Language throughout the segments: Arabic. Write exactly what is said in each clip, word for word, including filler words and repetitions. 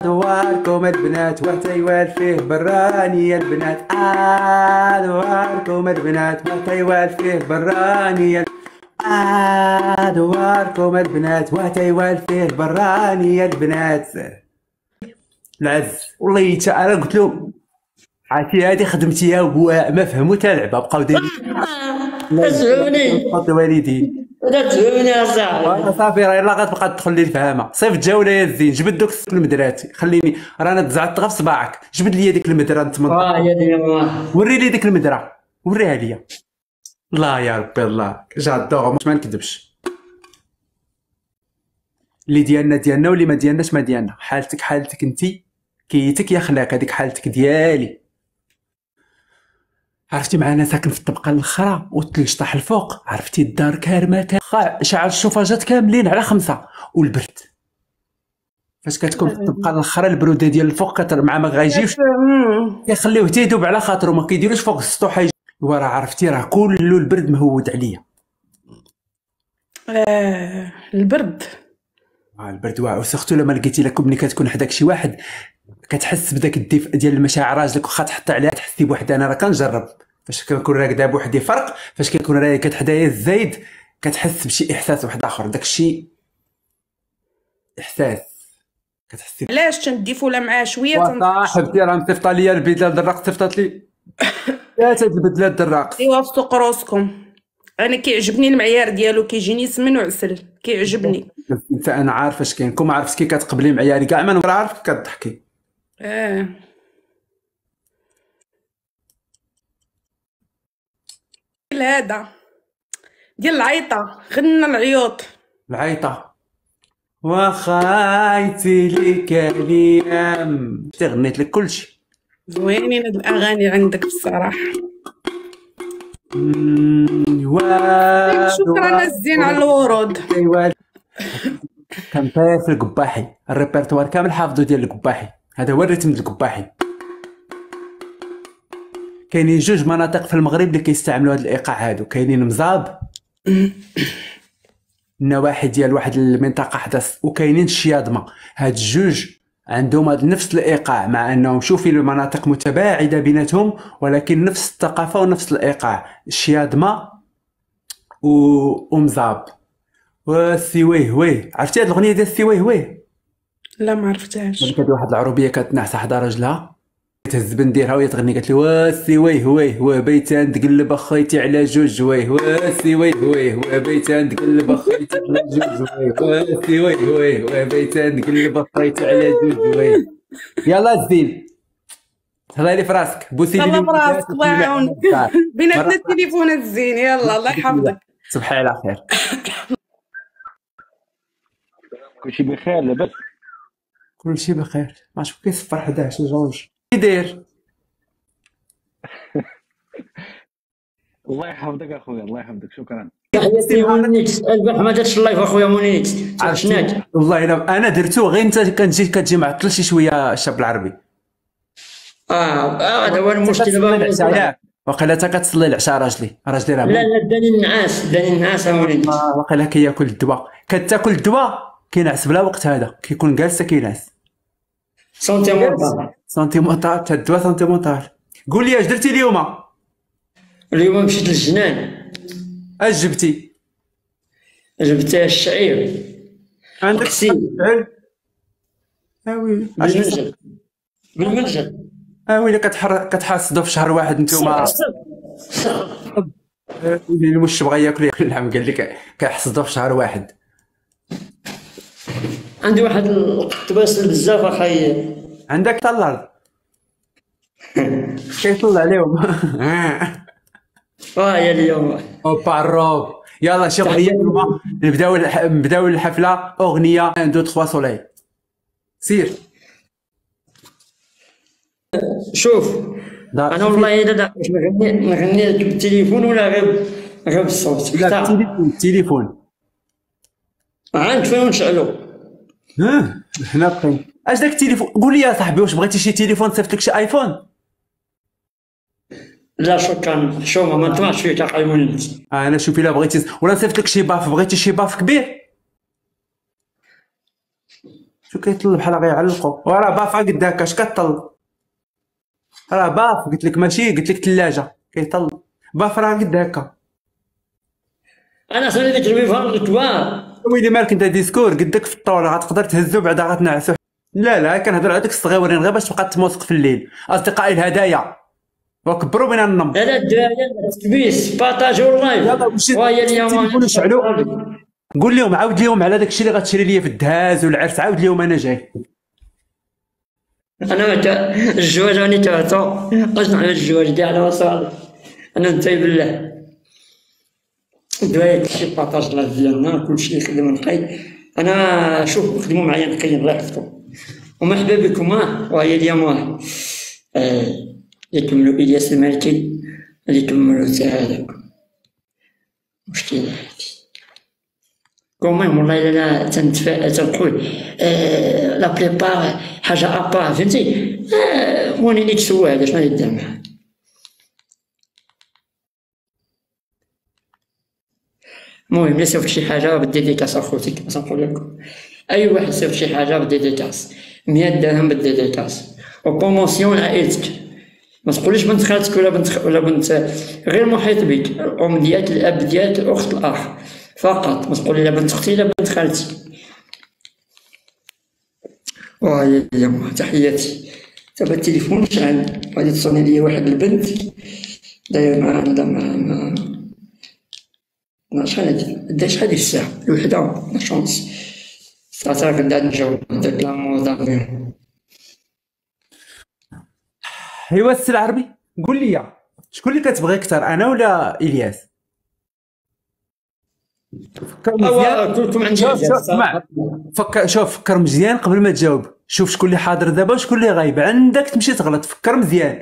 دواركم البنات وحتى فيه براني البنات. آه دواركم البنات وحتى فيه براني. آه دواركم البنات وحتى فيه براني البنات. العز والله حتى انا قلت لهم عرفتي هذه خدمتيها ما فهموا حتى لعبه بقاو دايرين تزعوني خاطر الوالدين. لا تزعوني يا صاحبي. صافي راه يلاه غتبقى تدخل لي الفهامه. صيفط جوله يا الزين جبد دوك المدرات خليني رانا تزعطت غير في صباعك. جبد لي ديك المدره نتمنى. اه يا دي الله وري لي ديك المدره وريها ليا. الله يا ربي الله جادور ما نكذبش. اللي ديالنا ديالنا واللي ما ديالناش ما ديالنا. حالتك حالتك انتي كيتك يا خلاك هذيك حالتك ديالي. عرفتي معنا ساكن في الطبقه الاخرى والثلج طاح الفوق. عرفتي الدار كارمه شعل الشوفاجات كاملين على خمسه والبرد. فاش كتكون في الطبقه الاخرى البروده ديال الفوق كتر مع ما غايجيوش كيخليوه تيدوب على خاطرو ما كيديروش فوق السطوح. وراه عرفتي راه كله البرد مهود عليا. آه البرد آه البرد واعر سورتو لما لقيتي لك ملي كتكون حداك شي واحد كتحس بداك الدفء ديال المشاعر راجلك واخا تحط عليها تحسي بوحده. انا راه كنجرب فاش كنكون راكده بوحدي فرق. فاش كيكون راكد حدايا الزايد كتحس بشي احساس واحد اخر. داك الشيء احساس كتحسي. علاش تنديفولا معاه شويه صاحبتي راه مصيفطه ليا البدله الدراق صيفطات لي ثلاثه البدلات الدراق. ايوا فطو قروسكم. انا كيعجبني المعيار ديالو كيجيني سمن وعسل كيعجبني. انت انا عارف اش كاين كون ما عرفتش كي كتقبلي معياري كاع ما عارف كتضحكي. اه هذا ديال العيطه غنى العيوط. العيطه وخايتي لك اليوم غنيت لك كلشي. زوينين هاد الاغاني عندك بصراحه. شكرا الزين على الورود. كان طاير في القباحي الريبرتوار كامل حافظو ديال القباحي. هذا هو الريتم ديال القباحي. كاينين جوج مناطق في المغرب اللي كيستعملوا هذا الايقاع هادو. كاينين مزاب النواحي ديال واحد المنطقه حدث وكاينين الشياضمه. هاد الجوج عندهم هاد نفس الايقاع مع انهم شوفي المناطق متباعده بيناتهم ولكن نفس الثقافه ونفس الايقاع. الشياضمه و... ومزاب والسويه ويه. عرفتي هاد الاغنيه ديال السويه ويه؟ لا ما عرفتهاش. كانت واحد العروبيه كتنعس حدا راجلها تهز بنديرها وهي تغني قالت لي واسي ويه ويه وبيتان تقلب اخيتي على جوج ويه واسي ويه ويه وبيتان تقلب اخيتي على جوج ويه واسي ويه ويه وبيتان تقلب اخيتي على جوج ويه. يلا الزين هلا لي في راسك بوسي لي الله براسك الله يعاونك. بيناتنا التليفونات الزين. يلا الله يحفظك. صبحي على خير. كلشي بخير لاباس؟ كلشي بخير. ما شوف كيصفر حداش جوج كي داير؟ الله يحفظك اخويا الله يحفظك شكرا. تحياتي مونيت البارح ما جاتش اللايف اخويا مونيت شناك والله الا انا درتو غير انت كتجي كتجي معطل شي شويه الشاب العربي. اه هذا هو المشكل. وقيلا تا كتصلي العشاء راجلي راجلي راه لا لا داني النعاس داني النعاس مونيت. وقيلا كياكل الدواء كتاكل الدواء كينعس بلا وقت. هذا كيكون جالس كينعس. سنتيمونتال سنتيمونتال تا الدواء سنتيمونتال. قول لي اش درتي اليوم؟ اليوم مشيت للجنان. اش جبتي؟ جبت الشعير. عندك سيد اه ويلي بالمنجل بالمنجل اه ويلي كتحر كتحاسدوا في شهر واحد نتوما. المش بغا ياكل ياكل اللحم قال لك كيحصدوا في شهر واحد. عندي واحد القطباس بزاف اخاي. عندك حتى الارض كيطلع عليهم. اه يا اليوم اوبا الروب. يلا شي اغنيه اليوم نبداو نبداو الحفله. اغنيه واحد اثنين ثلاثة سولي سير. شوف انا والله الا باش نغني نغني بالتليفون ولا غير غير بالصوت. لا بالتليفون التليفون عند فين نشعلو. ها حنا بقينا. اش داك التليفون؟ قول لي يا صاحبي واش بغيتي شي تليفون صيفط لك شي ايفون؟ لا شكرا شوف ما نطمعش فيك اخاي مولد. آه انا شوفي لا بغيتي ولا نصيفط لك شي باف. بغيتي شي باف كبير؟ شو كيطل بحال غيعلقو، وراه بافا قد هكا اش كطل، راه باف قلت لك ماشي قلت لك ثلاجه كيطل، باف راه قد هكا. انا صار ديك الويفان كبار. ويلي مالك انت ديسكور قدك في الطول غتقدر تهزو بعدا غتنعسو. لا لا كنهضر على داك الصغيورين غير باش تبقى تموسق في الليل. اصدقائي الهدايا وكبروا بنا النم. هذا الدراري تكبيس بارطاجيو اللايف. يلا مشي وهي التليفون اليوم وشعلو، قول لهم عاود لهم على داك الشيء اللي غتشري ليا في الدهاز والعرس، عاود لهم انا جاي. انا متى الجواج راني تعطو واش نعمل الجواج كاع على مصالح. انا نتاي بالله دوايا كلشي بارطاج لايف ديالنا كلشي يخدم نقي. انا شوف خدموا معايا نقي الله يحفظكم ومرحبا بكم. ها وهي اليوم واه آه يكملوا الياس المالكي اللي كملوا حتى هذاك مشكلة هادي. كوميم والله الا تنتفائل تنقول آه لا بريبار حاجه ابار فهمتي. آه موني نيك سوا هذا شنو يدير معاه. المهم لا صيفط شي حاجه بالديديكاس اخوتي كما تنقول لكم. اي واحد صيفط شي حاجه بالديديكاس مية درهم بالديديكاس وبروموسيون لعائلتك. ما تقوليش بنت خالتك ولا بنت ولا بنت غير محيط بك، الام ديالك الاب ديالك الاخت الاخ فقط. ما تقولي لا بنت اختي لا بنت خالتي. وهي اليوم تحياتي. دابا التليفون شعل غادي تصوني ليا واحد البنت داير مع عندها مع مع شحال هادي داش هادي الساعة الوحدة لا شونس ساعتها كنت نجاوب داك لاموضة بهم. ايوا السي العربي قول لي شكون اللي كتبغي اكثر انا ولا الياس؟ فكر مزيان. كلكم عندي شوف عزاز شوف اسمع فكر شوف فكر مزيان قبل ما تجاوب. شوف شكون اللي حاضر دابا وشكون اللي غايب، عندك تمشي تغلط. فكر مزيان.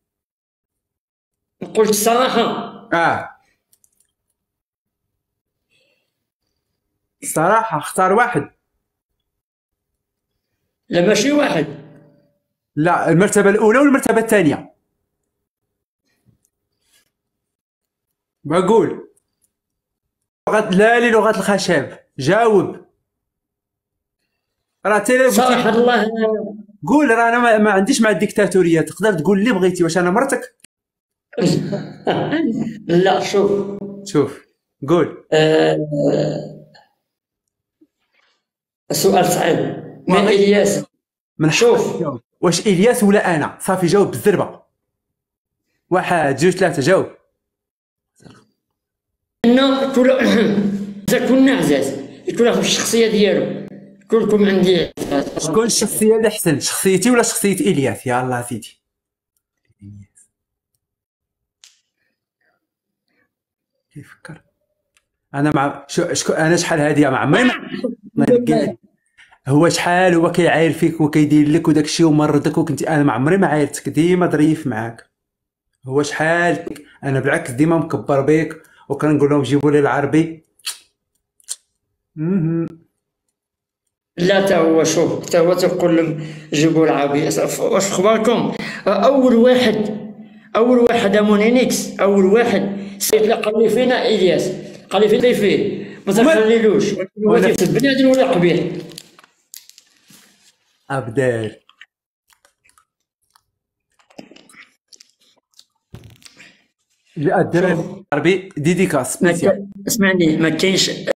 قلت الصراحة اه الصراحه اختار واحد. لا ماشي واحد. لا المرتبه الاولى والمرتبه الثانيه. بقول لغة لا لغة الخشب. جاوب راه تيلا صراحة الله قول. راه انا ما, ما عنديش مع الديكتاتوريه، تقدر تقول اللي بغيتي. واش انا مرتك؟ لا شوف شوف قول. آه... السؤال صعيب. من الياس من شوف جاوب. واش الياس ولا انا؟ صافي جاوب بالزربه. واحد جوج ثلاثه جاوب. إنه كل إذا كنا عزاز كل واحد الشخصية ديالو كلكم عندي. شكون الشخصيه اللي احسن، شخصيتي ولا شخصيه الياس؟ يا الله سيدي كيفكر. انا مع شو شكون انا شحال هادي مع عمري ما هو شحال هو كيعاير فيك وكيدير لك وداك الشيء ومرضك وكنتي. انا ما عمري ما عايرتك، ديما ظريف معاك. هو شحال انا بالعكس ديما مكبر بيك وكنقول لهم جيبوا لي العربي. لا تا هو شوف تا هو تقول لهم جيبوا العربي. واش اخباركم؟ اول واحد اول واحد مونينيكس اول واحد سيت قال لي فينا الياس قال لي فيه فيه ما تخليلوش هو في البنادم ولا قبيح ابدال. لا الدراري العربي ديديكاس. اسمعني ما كاينش